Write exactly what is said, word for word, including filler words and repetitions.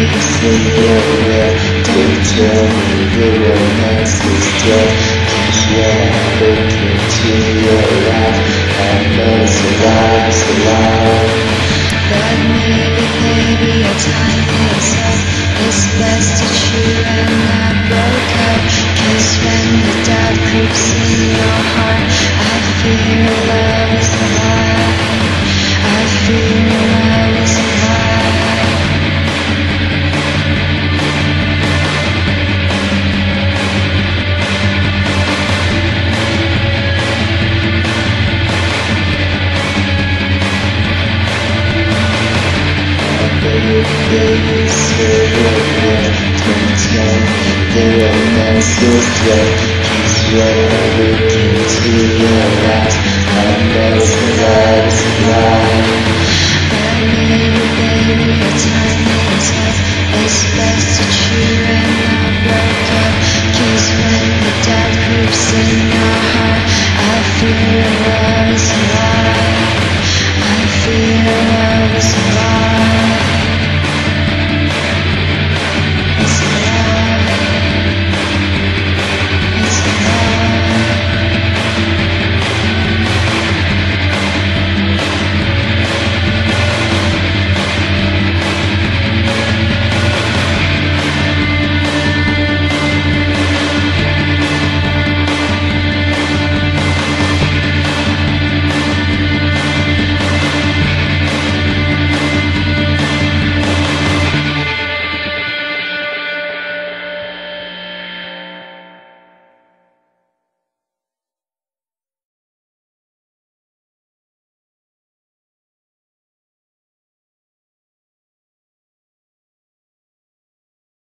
see your will. Don't tell me the romance is dead. Cause when I look into your eyes, I know it's alive, it's alive. But maybe, maybe your time is up. It's best that you and I broke up. Cause when the doubt creeps in your heart, I feel love is alive. I feel love is alive. Baby, say your word. Don't tell me the romance is dead. Cause when I look into your eyes, I know it's alive, it's alive.